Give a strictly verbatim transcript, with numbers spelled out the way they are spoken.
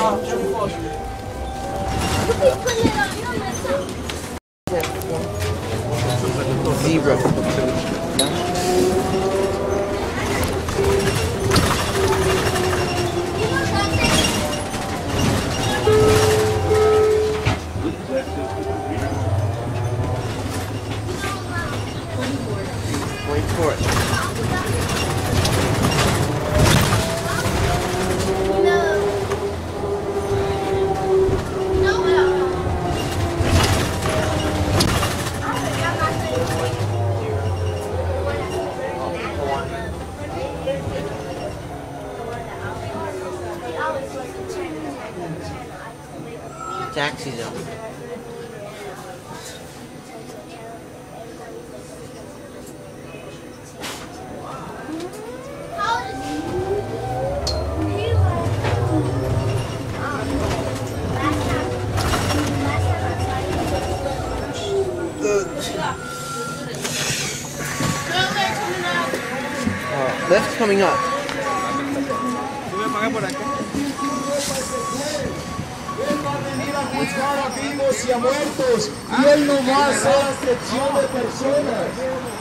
Zebra. Wait for it. Taxi zone. Uh, lift coming up. Buscar a vivos y a muertos, y Él no va a hacer acepción de personas.